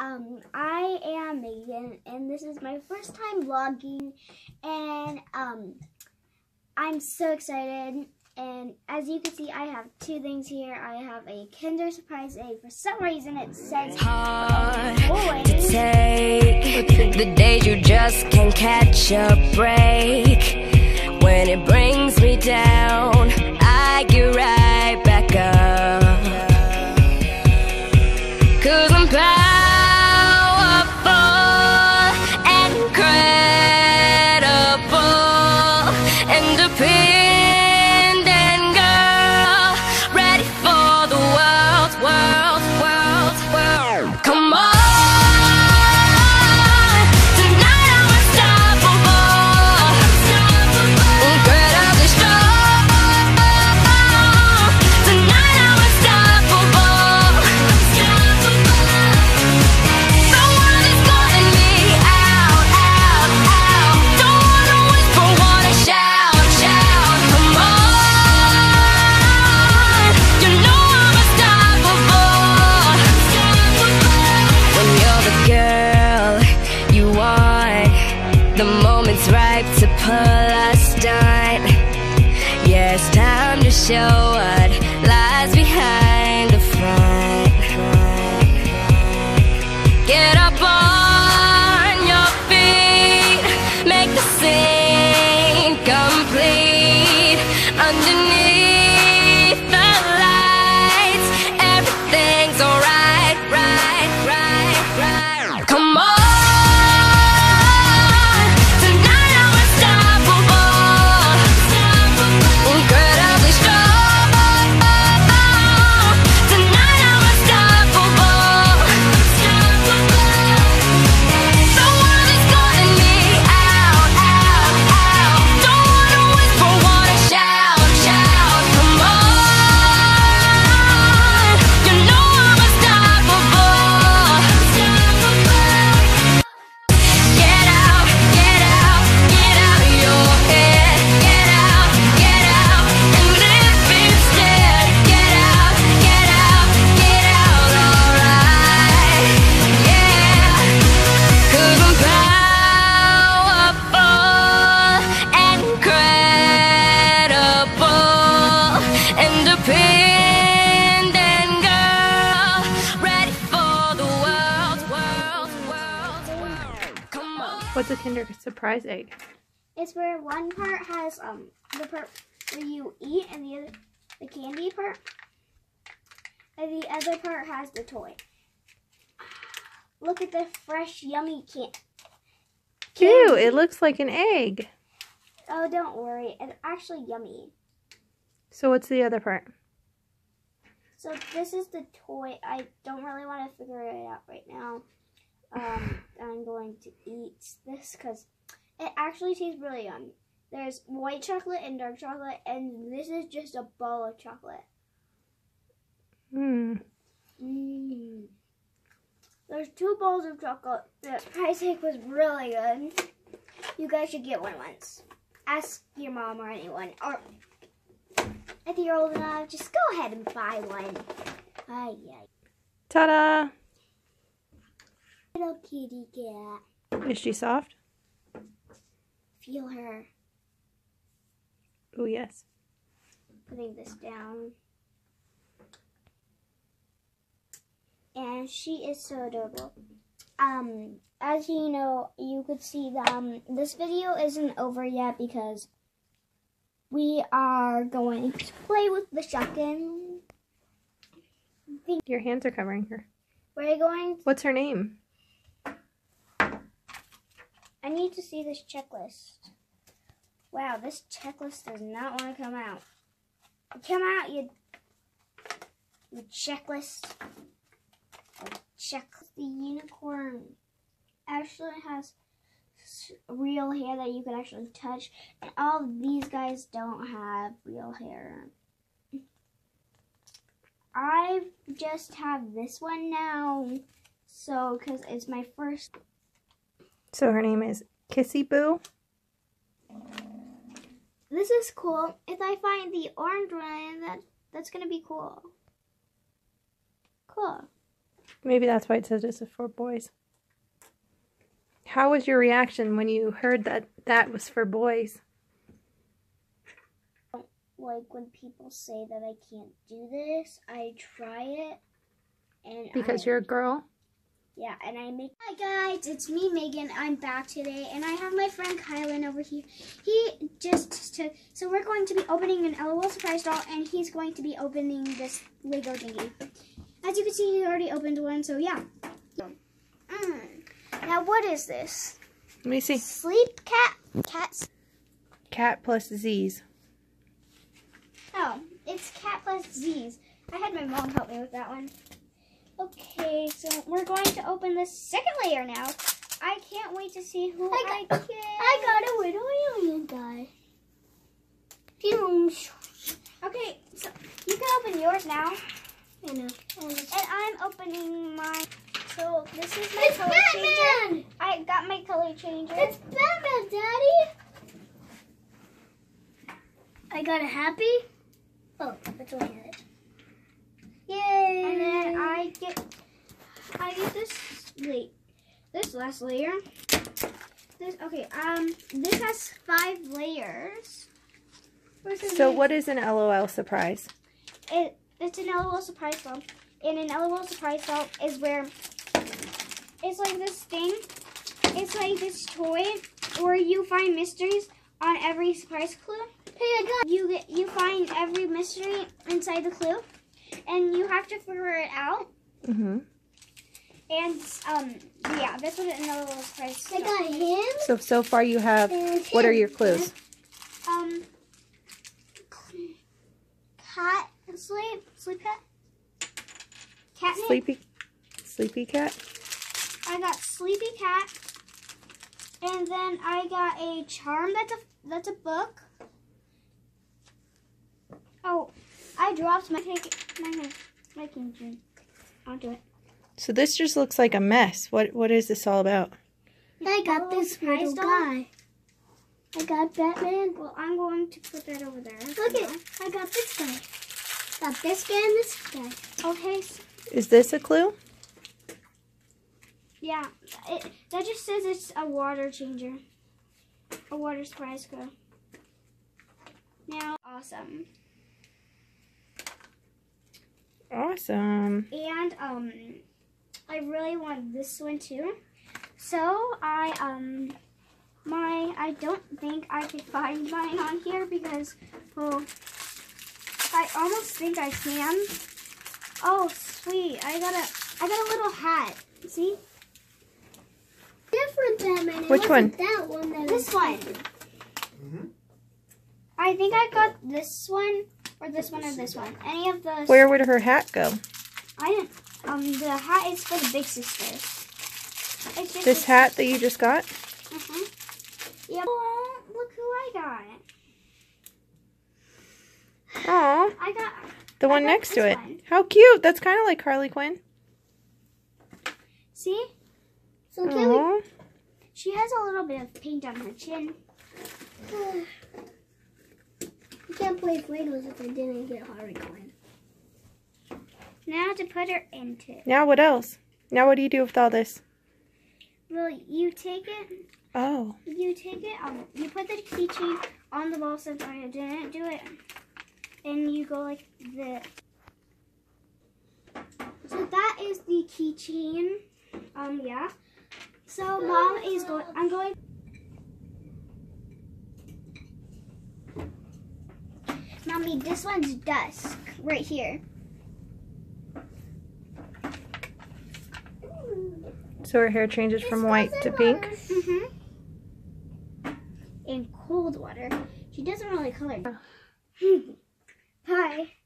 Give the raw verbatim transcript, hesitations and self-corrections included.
um, I am Megan, and this is my first time vlogging, and um, I'm so excited. And as you can see, I have two things here. I have a Kinder Surprise egg. For some reason, it says hard to take the days you just can't catch a break. When it brings me down, I get right back up. 'Cause I'm powerful and incredible and dependent girl, ready for the world, world, world, world. Come on. The moment's ripe to pull a stunt. Yeah, it's time to show what lies behind the front. Get up on your feet, make the scene complete. Underneath the lights, everything's alright, right, right, right. Come on. What's a Kinder Surprise egg? It's where one part has um the part where you eat, and the other the candy part, and the other part has the toy. Look at the fresh, yummy can candy. Ew! It looks like an egg. Oh, don't worry, it's actually yummy. So what's the other part? So this is the toy. I don't really want to figure it out right now. Um, I'm going to eat this because it actually tastes really yummy. There's white chocolate and dark chocolate, and this is just a ball of chocolate. Hmm. Mm. There's two balls of chocolate. The price tag was really good. You guys should get one once. Ask your mom or anyone, or if you're old enough, just go ahead and buy one. Ay, ay. Ta-da! Little kitty cat. Is she soft? Feel her. Oh, yes. Putting this down. And she is so adorable. Um, as you know, you could see that um, this video isn't over yet because we are going to play with the shotgun. Your hands are covering her. We're going to What's her name? I need to see this checklist. Wow, this checklist does not want to come out. Come out, you, you checklist. Check the unicorn. Actually has real hair that you can actually touch, and all of these guys don't have real hair. I just have this one now, so because it's my first. So her name is Kissy Boo. This is cool. If I find the orange one, that that's gonna be cool. Cool. Maybe that's why it says this is for boys. How was your reaction when you heard that that was for boys? Like when people say that I can't do this, I try it. And Because I, you're a girl? Yeah, and I make... Hi guys, it's me, Megan. I'm back today, and I have my friend Kylan over here. He just took... So we're going to be opening an LOL surprise doll, and he's going to be opening this Lego thingy. As you can see, he already opened one, so yeah. Mm. Now, what is this? Let me see. Sleep cat? Cats? Cat plus Z's. Oh, it's cat plus Z's. I had my mom help me with that one. Okay, so we're going to open the second layer now. I can't wait to see who I, I get. I got a little alien guy. Okay, so you can open yours now. I know. And I'm opening mine. So this is my It's color Batman! changer. I got my color changer. It's Batman, Daddy! I got a happy. Oh, that's only it. Yay! And then I get, I get this. Wait, this last layer. This okay. Um, this has five layers. So what is an LOL surprise? It it's an LOL surprise doll, and an LOL surprise doll is where it's like this thing. It's like this toy where you find mysteries on every surprise clue. Hey, I got. You get you find every mystery inside the clue, and you have to figure it out. Mm-hmm. And um, yeah, that's what an LOL surprise. I got him. So, so far you have, And what are him. your clues? Um, cat sleep sleep cat. Catnip. Sleepy, sleepy cat? I got sleepy cat, and then I got a charm. That's a that's a book. Oh, I dropped my cake, my my king onto it. So this just looks like a mess. What What is this all about? I got LOL this surprise little doll? guy. I got Batman. Well, I'm going to put that over there. Look it. I got this guy. Got this guy and this guy. Okay. So, Is this a clue? yeah, it, that just says it's a water changer, a water surprise go. Now, awesome. Awesome. And um, I really want this one too. So I um, my I don't think I could find mine on here because well, I almost think I can. Oh sweet! I got a I got a little hat. See? Different Batman. It Which wasn't one? That one. That This was one. different. I think I got this one or this one or this one. Any of the. Where would her hat go? I didn't. Um, the hat is for the big sister. It's just This a- hat that you just got? Uh-huh. Yep. Oh, look who I got. Aw, I got the one got next to this it. one. How cute. That's kind of like Harley Quinn. See? So can we? Aw. She has a little bit of paint on her chin. I can't play Play-Dohs if I didn't get Harley Quinn. Now to put her into. Now what else? Now what do you do with all this? Well, you take it. Oh. You take it. Um, you put the keychain on the ball since I didn't do it, and you go like this. So that is the keychain. Um, yeah. So mom is going. I'm going. Mommy, this one's dusk right here. So her hair changes from white to pink? Mm-hmm. In cold water. She doesn't really color. Bye.